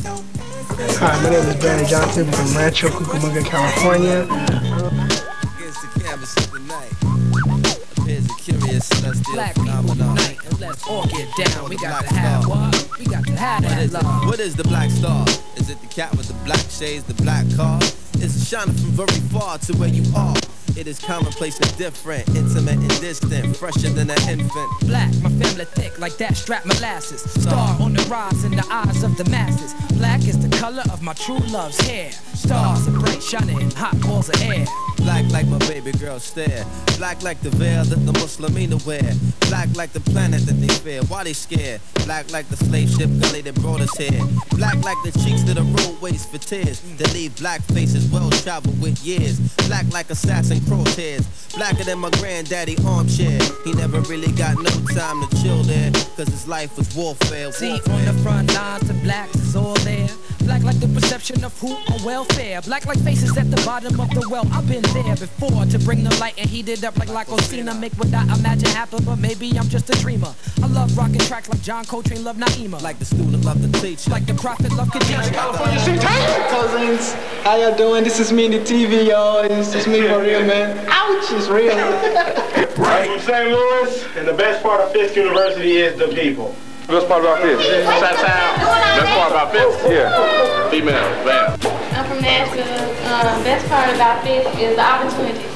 Hi, my name is Brandon Johnson from Rancho Cucamonga, California. Black people unite and let's all get down. We got to have what? We got to have that love. What is the black star? Is it the cat with the black shades, the black car? Is it shining from very far to where you are? It is commonplace and different, intimate and distant, fresher than an infant. Black, my family thick like that strap molasses. Star on the rise in the eyes of the masses. Black is the color of my true love's hair. Stars are bright, shining in hot balls of air. Black like my baby girl stare. Black like the veil that the Muslimina wear. Black like the planet that they fear. Why they scared? Black like the slave ship gully that brought us here. Black like the cheeks that the road waste for tears. That leave black faces well traveled with years. Black like assassin crosshairs. Blacker than my granddaddy armchair. He never really got no time to chill there, cause his life was warfare. See, on the front lines, the blacks is all there. Black like the perception of who on welfare. Black like faces at the bottom of the well. I've been there before to bring the light and heat it up like Lacosina. Make what I imagine happen, but maybe I'm just a dreamer. I love rocking tracks like John Coltrane loved Naima. Like the student loved the teacher. Like the prophet loved Khadijah. California Street cousins, how y'all doing? This is me in the TV, y'all. This is me for real, man. Ouch, it's real. Right from St. Louis, and the best part of Fisk University is the people. Best part about Fisk? Shot-town. Best part about Fisk? Yeah. Female, bam. I'm from Nashville. Best part about Fisk is the opportunity.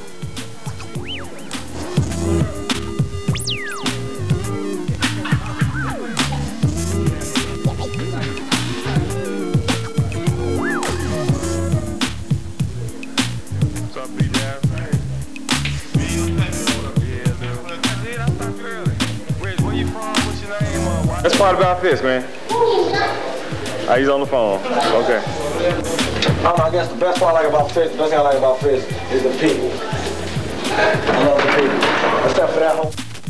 Best part about Fisk, man? He's on the phone. Okay. I guess the best part I like about Fisk, the best thing I like about Fisk is the people. I love the people. Except for that whole...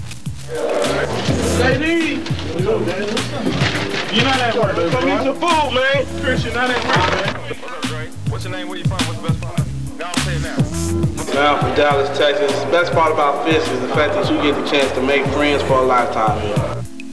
JD! You're not at work. Come eat some food, man. Chris, you're not at work, man. What's up, Dre? What's your name? Where you from? What's the best part? Go on, say it now. Now, I'm from Dallas, Texas. The best part about Fisk is the fact that you get the chance to make friends for a lifetime here.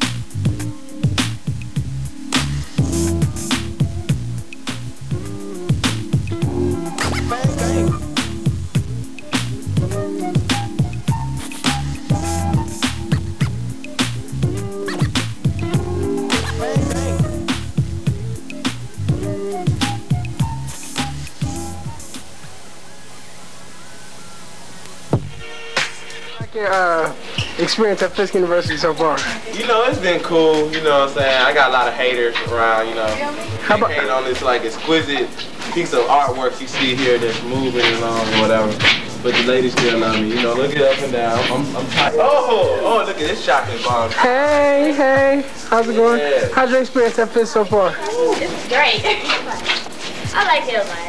Your experience at Fisk University so far? You know, it's been cool, you know what I'm saying? I got a lot of haters around, you know. How about hate on this like exquisite piece of artwork you see here that's moving along or whatever. But the ladies still love me, you know, look it up and down. I'm tight. Oh, look at this shocking bomb. Hey, how's it going? Yeah. How's your experience at Fisk so far? It's great. I like it a lot.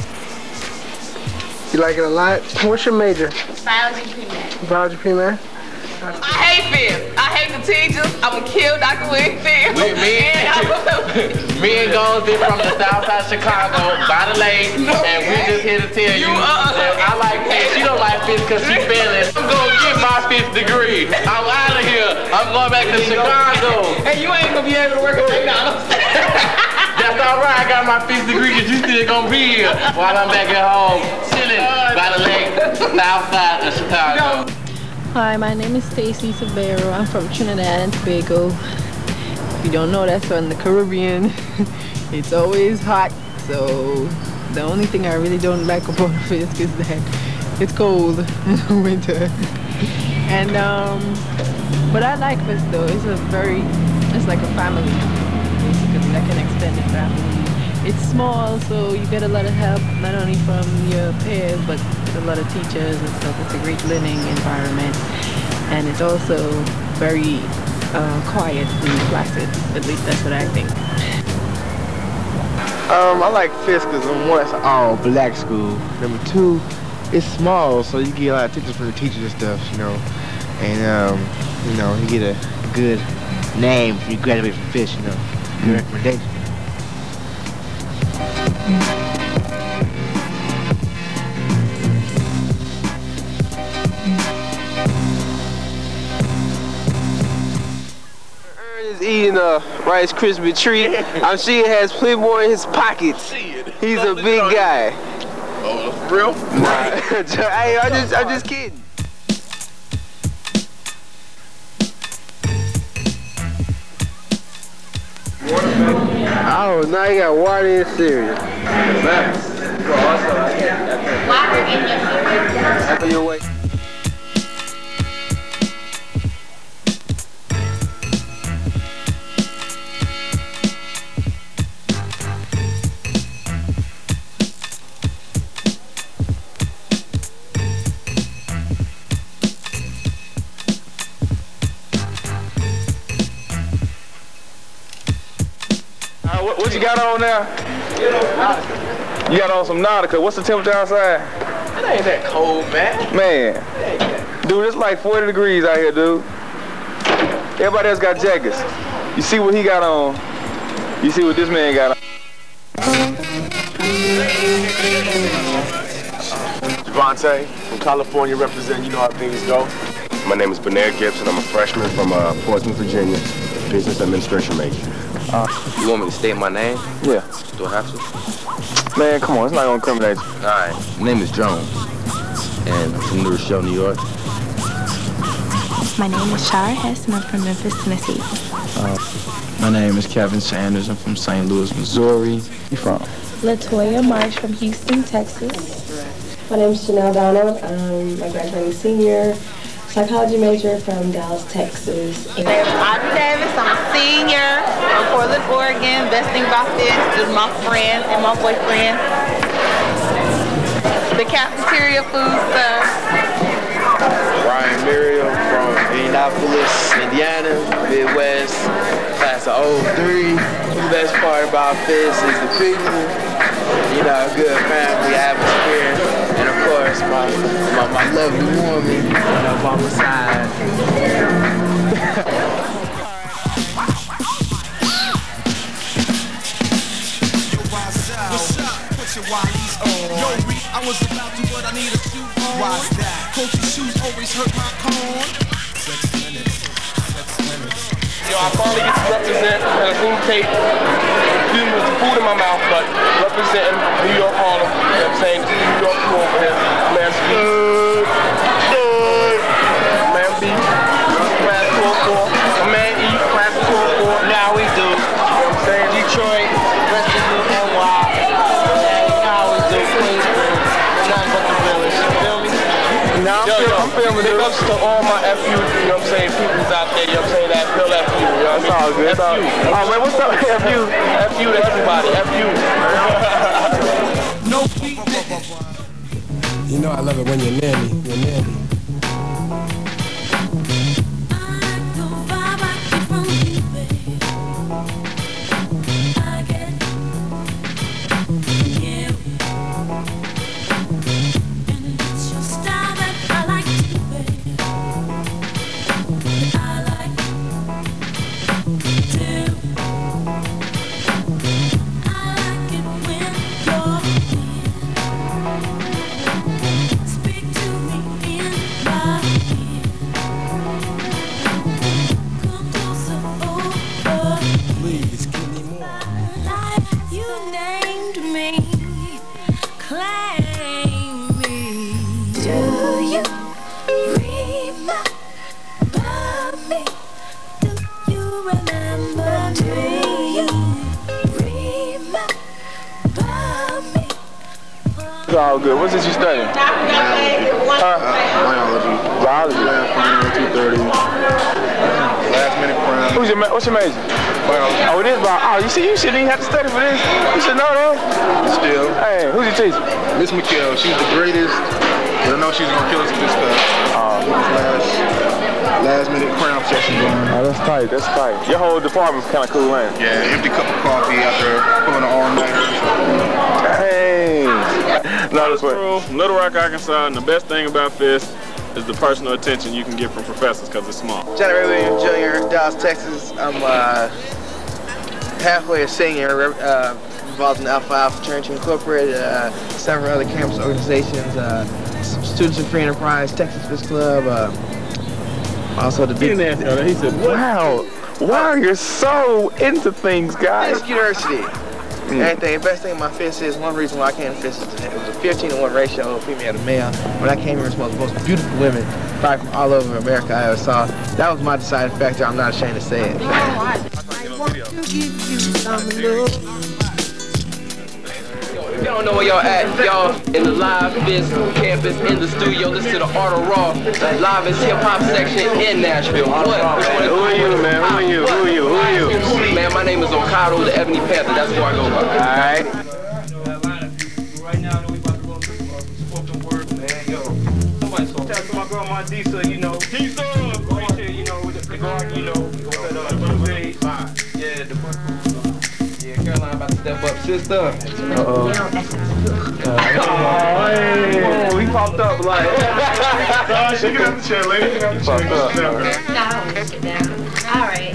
You like it a lot? What's your major? Biology pre-med. Biology pre-med? I hate Fisk. I hate the teachers. I'm gonna kill Dr. Winfield. Me and Gones did from the south side of Chicago, by the lake, and we just here to tell you that I like Fisk. She don't like Fisk because she failing. I'm gonna get my Fisk degree. I'm out of here. I'm going back to Chicago. And you ain't gonna be able to work at McDonald's. That's all right. I got my Fisk degree because you still gonna be here while I'm back at home, chilling by the lake, south side of Chicago. Hi, my name is Stacy Sabero. I'm from Trinidad and Tobago. If you don't know, that's on the Caribbean. It's always hot, so the only thing I really don't like about Fisk is that it's cold in the winter. And but I like Fisk though. It's like a family, basically, like an extended family. It's small, so you get a lot of help, not only from your peers, but a lot of teachers and stuff. It's a great learning environment, and it's also very quiet and placid. At least that's what I think. I like Fisk because one, it's an all-black school. Number two, it's small, so you get a lot of attention from the teachers and stuff, you know. And you know, you get a good name if you graduate from Fisk, you know. Good recommendation. he's eating a Rice Krispie treat. I'm sure he has plenty more in his pockets. He's a big guy. Oh, for real? Nah. Hey, I'm just kidding. Oh, now you got water in cereal. Water in your cereal? After your way. What you got on now? You got on some Nautica. What's the temperature outside? It ain't that cold, man. Man. Dude, it's like 40 degrees out here, dude. Everybody else got jackets. You see what he got on. You see what this man got on. Javante from California representing, you know how things go. My name is Benair Gibson. I'm a freshman from Portsmouth, Virginia, business administration major. You want me to state my name? Yeah. Do I have to? Man, come on, it's not gonna incriminate you. Alright. My name is Jones, and I'm from New Rochelle, New York. My name is Shara Hess, and I'm from Memphis, Tennessee. My name is Kevin Sanders. I'm from St. Louis, Missouri. You from? Latoya Marsh from Houston, Texas. My name is Janelle Donald. I'm a graduating senior psychology major from Dallas, Texas. My name is Audrey Davis. I'm a senior from Portland, Oregon. Best thing about this is my friend and my boyfriend. The cafeteria food stuff. Ryan Miriam from Indianapolis, Indiana, Midwest, class of 03. The best part about this is the people, you know, a good family atmosphere, and of course my lovely woman, you know, by my side. What's up? Put your Wallies on. Yo, Reek, I was about to, but I need a shoe on. Why's that? Coach's shoes always hurt my corn. 6 minutes. 6 minutes. Yo, I finally get to represent and communicate. Excuse me, with the food in my mouth, but representing New York, Harlem. You know what I'm saying? This is New York crew over here. Man B. Man B. Class 204. My man E. Class 204. Now we do. You know what I'm saying? Detroit, rest of New NY. Now we do Queensbridge. Nothing but the village. You feel me? Now I'm feeling big ups to all my FU, you know what I'm saying, peoples out there, you know what I'm saying, that feel FU, you know what I mean? That's all good. FU. Oh man, what's up, FU? FU to everybody, FU. No beat. You know I love it when you're near me. You're near me. It's all good. What's it you studying? Biology. Biology. Final 230. Last minute crime. What's your major? Biology. Oh, it is biology. Oh, you see, you shouldn't even have to study for this. You should know that. Still. Hey, who's your teacher? Miss McKell. She's the greatest. But I know she's gonna kill us with this stuff. Last minute cram session going. Oh, that's tight. That's tight. Your whole department's kind of cool, ain't it? Yeah, empty cup of coffee after pulling an all-nighter. Hey. No, this way. Little Rock, Arkansas, and the best thing about Fisk is the personal attention you can get from professors because it's small. Johnny Ray Williams Jr., Dallas, Texas. I'm halfway a senior, involved in Alpha Alpha Fraternity Incorporated, several other campus organizations, Students in Free Enterprise, Texas Fisk Club, also the big... He said, wow, Wow, you're so into things, guys. Fisk University. Everything. The best thing about Fisk is one reason why I came to Fisk is it was a 15-to-1 ratio of female to male. When I came here, it was the most beautiful women probably from all over America I ever saw. That was my deciding factor. I'm not ashamed to say it. If y'all don't know where y'all at, y'all in the live Fisk campus, in the studio, listen to the Art of Raw, live is hip-hop section in Nashville. What? Who are you, man? Who are you? Who are you? Who are you? Man, my name is Okado, the Ebony Panther. That's who I go by. All right. Right now, I know we about to run through spoken word, man. Yo, somebody talk to my girl, my Disa, you know. Disa! Right here, you know, with the garden, you know. We gon' set up 2 days. Yeah, the yeah, Caroline about to step up, sister. Uh-oh. Hey, we popped up like. She can have the chair, lady. You can have the chair. No, I want to sit down. All right.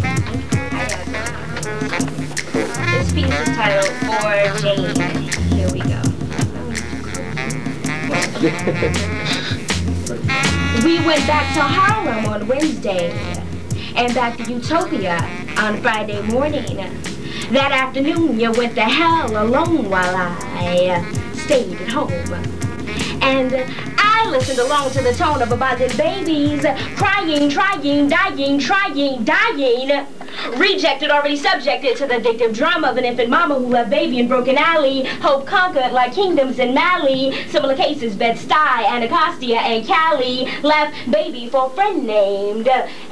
This piece is titled For Jane. Here we go. We went back to Harlem on Wednesday and back to Utopia on Friday morning. That afternoon, you went to hell alone while I stayed at home. And I listened along to the tone of abandoned babies, crying, trying, dying, trying, dying. Rejected, already subjected to the addictive drama of an infant mama who left baby in broken alley. Hope conquered like kingdoms in Mali. Similar cases, Bed-Stuy, Anacostia, and Cali. Left baby for a friend named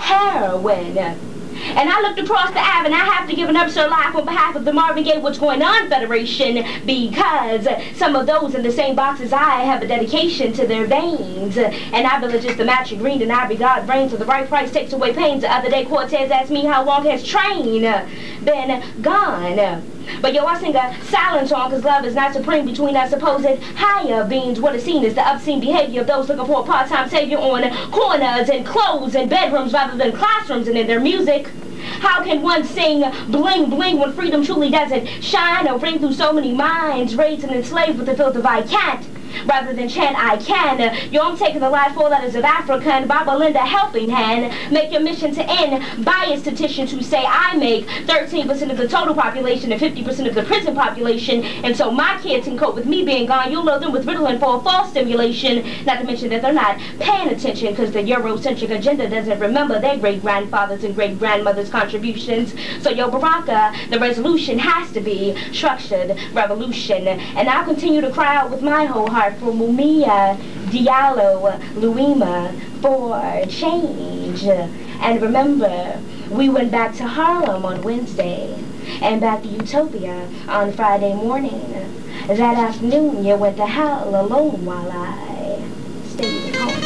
Heroin. And I looked across the Ave, and I have to give an absurd laugh on behalf of the Marvin Gaye What's Going On Federation, because some of those in the same box as I have a dedication to their veins. And I village is the match of green, and I regard brains of the right price takes away pains. The other day, Cortez asked me how long has train been gone. But yo, I sing a silent song because love is not supreme between our supposed higher beings. What is seen is the obscene behavior of those looking for a part-time savior on corners and clothes and bedrooms rather than classrooms and in their music. How can one sing bling bling when freedom truly doesn't shine or ring through so many minds, raised and enslaved with the filth of I can't? Rather than chant I can, yo, I'm taking the last 4 letters of Africa and Baba Linda helping hand. Make your mission to end biased statistics who say I make 13% of the total population and 50% of the prison population. And so my kids can cope with me being gone. You'll know them with Ritalin for a false stimulation. Not to mention that they're not paying attention because the Eurocentric agenda doesn't remember their great-grandfathers and great-grandmothers' contributions. So yo, Baraka, the resolution has to be structured revolution. And I'll continue to cry out with my whole heart for Mumia, Diallo, Luima, for change. And remember, we went back to Harlem on Wednesday and back to Utopia on Friday morning. That afternoon, you went to hell alone while I stayed at home.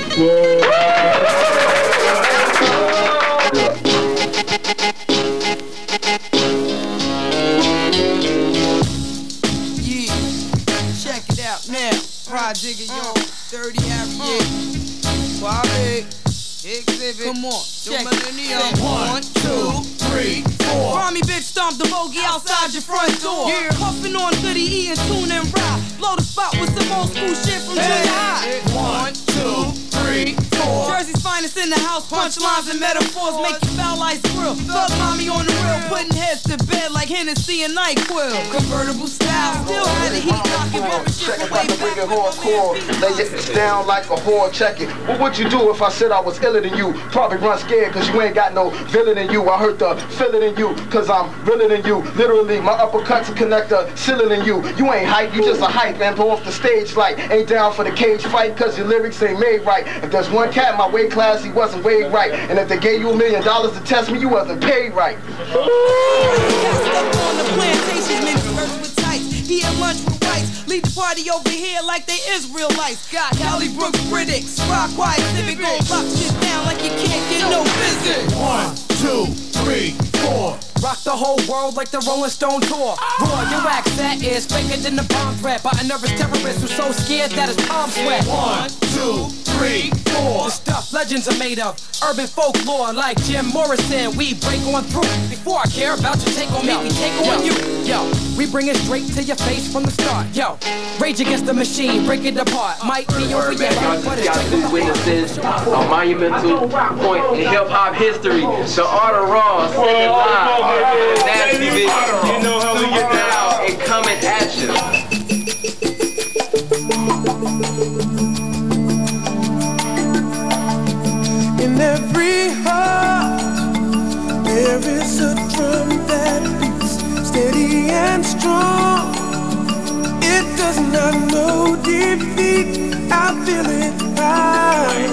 Now, Project, yo, 30 Harriet, Bobby, Exhibit, come on, check millennium. 1, 2, 3, 4. Mommy bitch stomp the bogey outside your front door. Yeah. Puffin' on goody, eating tuna and rye. Blow the spot with some old school shit from junior high. 1, 2, 3, 4. Jersey's finest in the house, punchlines and metaphors make you foul like squirrel. Thug mommy on the real, putting heads to bed like Hennessy and NyQuil. Convertible style, still had the heat knocking, bumping shit away back. Hardcore, lay it down like a whore, check it. What would you do if I said I was iller than you? Probably run scared cause you ain't got no villain in you. I heard the feeling in you cause I'm realer than you. Literally, my uppercuts connect the ceiling in you. You ain't hype, you just a hype and blow off the stage like ain't down for the cage fight cause your lyrics ain't made right. If there's one cat in my weight class, he wasn't weighed right. And if they gave you $1 million to test me, you wasn't paid right. On the plantations, many birds with tights. He at lunch with whites. Lead the party over here like they Israelites. Got Cali Brook critics. Rock quiet, civic, gon' lock shit down like you can't get no visit. 1, 2, 3, 4. Rock the whole world like the Rolling Stone tour. Roar, your accent is faker than the bomb threat by a nervous terrorist who's so scared that his palms sweat. 1, 2, 3, 4. The stuff legends are made of, urban folklore like Jim Morrison. We break on through. Before I care about you, take on me, we take on you. Yo, we bring it straight to your face from the start. Yo, rage against the machine, break it apart. Might be over your head, but it's got two witnesses, a monumental point in hip-hop history. The Art of Raw, second live. Nasty bitch, you know how we get down and coming at you. In every heart, there is a drum that beats steady and strong. It does not know defeat. I feel it high.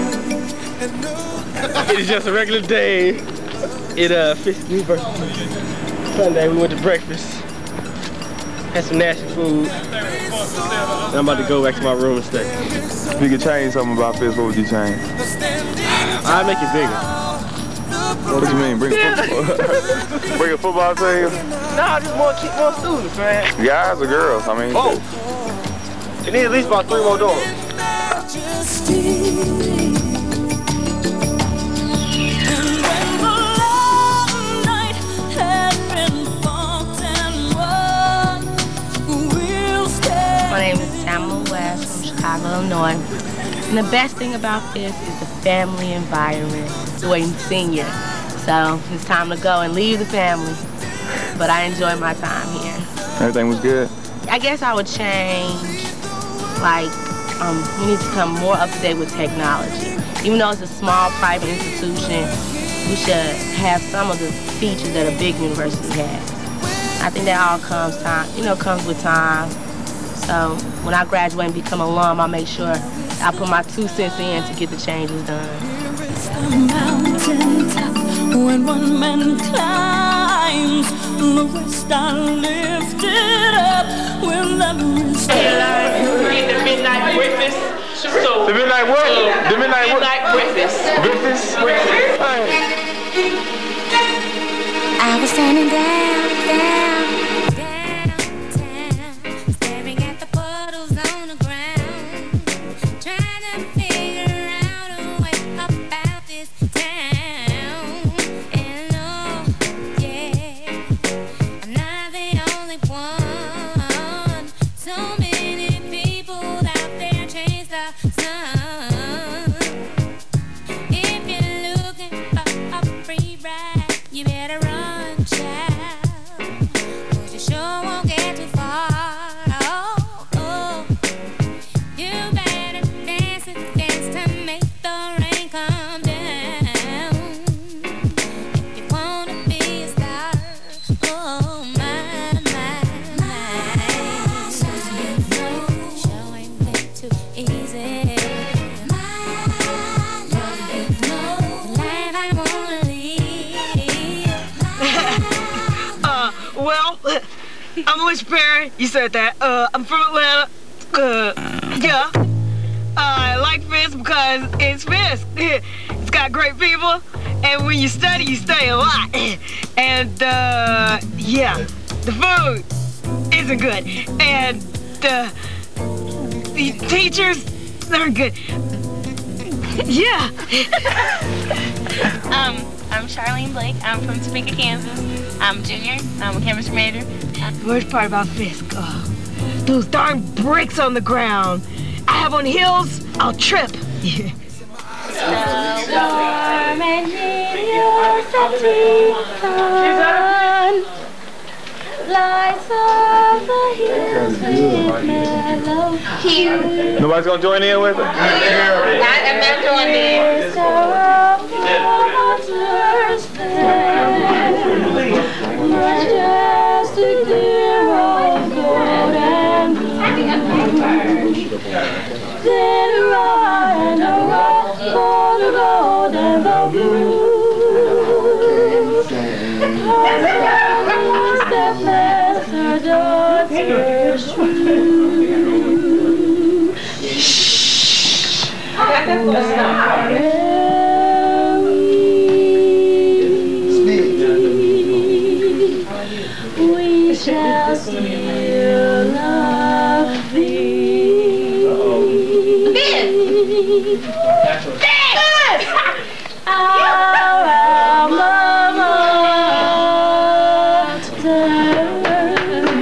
It is just a regular day at Fisk University. Sunday we went to breakfast, had some nasty food, and I'm about to go back to my room and stay. If you could change something about Fisk, what would you change? I'd make it bigger. What you mean? Bring a football team? Nah, just more students, man. Guys or girls? I mean, both. It needs at least about 3 more doors. My name is Tamala West from Chicago, Illinois. And the best thing about this is the family environment. Doing senior. So it's time to go and leave the family. But I enjoy my time here. Everything was good? I guess I would change, like, we need to come more up to date with technology. Even though it's a small private institution, we should have some of the features that a big university has. I think that all comes with time. So when I graduate and become an alum, I'll make sure I put my 2 cents in to get the changes done. When one man climbs, the rest are lifted up. When the rest The midnight breakfast. The midnight what? The midnight what? Midnight breakfast. Breakfast? I was standing down. You said that. I'm from Atlanta. Yeah. I like Fisk because it's Fisk. It's got great people, and when you study, you study a lot. And yeah, the food isn't good, and the teachers aren't good. Yeah. I'm Charlene Blake. I'm from Topeka, Kansas. I'm a junior. I'm a chemistry major. The worst part about Fisk, those darn bricks on the ground. I have on heels, I'll trip. Yeah. warm and sun. Lights of the hills with mellow hue. Nobody's gonna join in with it? I'm not joining in. Majestic dear old golden blue. Then ride and rock for the gold and the blue. That bless her daughter's true. We shall still love thee. Our alma mater.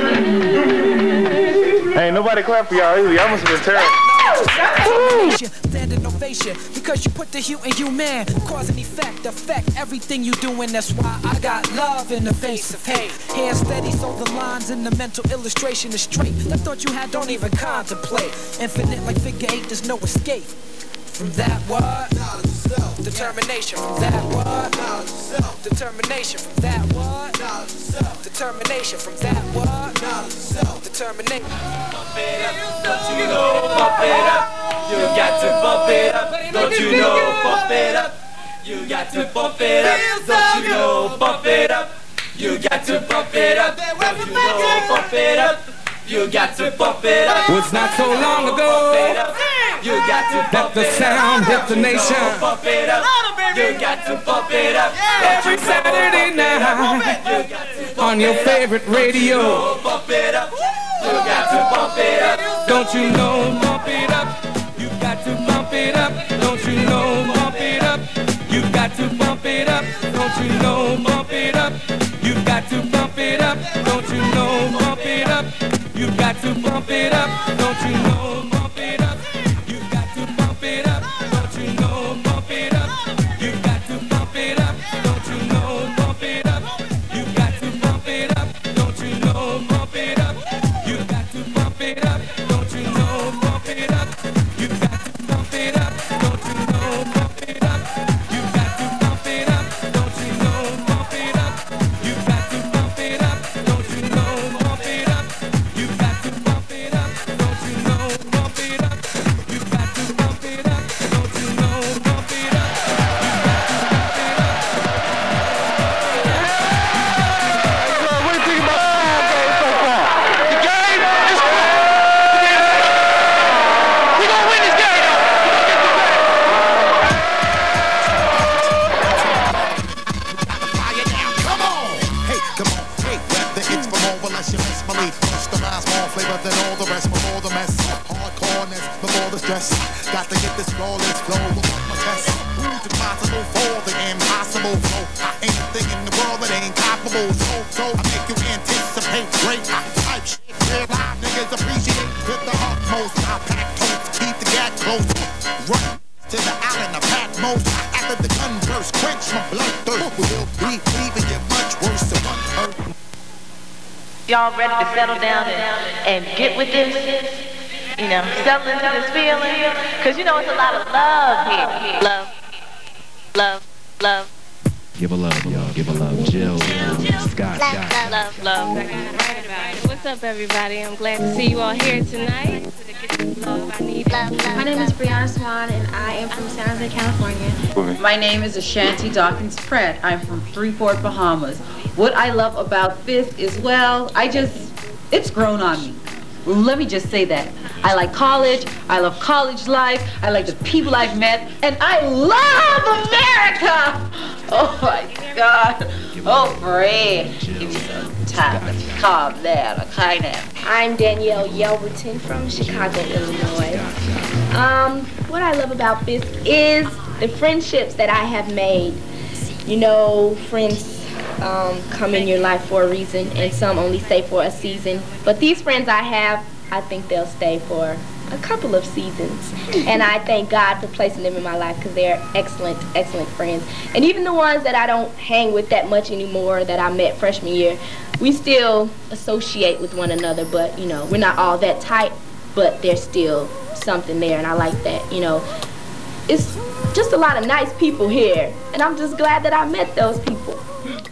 nobody clap for y'all either. Y'all must have been terrible. Standing ovation because you put the hue in you, man. Cause and effect, affect everything you doing. That's why I got love in the face of hate. Hands steady so the lines in the mental illustration is straight. That thought you had don't even contemplate. Infinite like figure eight, there's no escape. From that word, determination. From that word, determination. From that word, determination. From that word, determination. Bump it up, don't you know? Bump it up, you got to bump it up. Don't you know? Bump it up, you got to bump it up. Don't you know? Bump it up, you got to bump it up. Don't you know? Bump it up, you got to bump it up. Was not so long ago. You got to bump the sound hit the nation. Bump it up. You got to bump it up. Every Saturday night on your favorite radio. Bump it up. You got to bump it up. Don't you know? Bump it up. You got to bump it up. Don't you know? Bump it up. You got to bump it up. Don't you know? Bump it up. You got to bump it up. Don't you know? Bump it up. You got to bump it up. Don't you know? Bump it up. Bump it up, don't you know, bump it up. You got to bump it up, don't you know, bump it up. You got to bump it up, don't you know, bump it up. You got to bump it up, don't you know, bump it up. You got to bump it up, don't you know, bump it up. You got to bump it up, don't you know, bump it up. You got to bump it up, don't you know, bump it up. You got to bump it up, don't you know, bump it up. You got to bump it up, don't you know, bump it up. What do you think about the game so far? The game is we're gonna win this game. Come on, hey, whether it's from over, unless you miss belief. Customized more flavor than all the rest before the mess. Hardcoreness before the stress. Got to get this flawless flow before my test. Who's responsible for the impossible flow? Anything in the world that ain't comparable. So I make you anticipate great type shit. Real live niggas appreciate with the utmost. I pack toast, keep the gag close. Run to the island of Patmos. After the gun burst, quench my blood thirst. We'll be leaving you much worse than one hurt. Y'all ready to settle down and get with this? You know, settle into this feeling? Because you know it's a lot of love here. Love, love, love. Give a love, y'all. Give a love. Jill, Scott. Love. What's up, everybody? I'm glad to see you all here tonight. To get the love I need. My name is Brianna Swan, and I am from San Jose, California. My name is Ashanti Dawkins Pratt. I'm from Freeport, Bahamas. What I love about Fisk is, well, it's grown on me. Let me just say that. I like college, I love college life, I like the people I've met, and I love America! Oh my God. Oh, Fred. Give me some time to calm down, kinda. I'm Danielle Yelverton from Chicago, Illinois. What I love about Fisk is the friendships that I have made. You know, friends come in your life for a reason, and some only stay for a season. But these friends I have, I think they'll stay for a couple of seasons. And I thank God for placing them in my life because they're excellent, excellent friends. And even the ones that I don't hang with that much anymore that I met freshman year, we still associate with one another, but you know, we're not all that tight, but there's still something there, and I like that, you know. It's just a lot of nice people here, and I'm just glad that I met those people.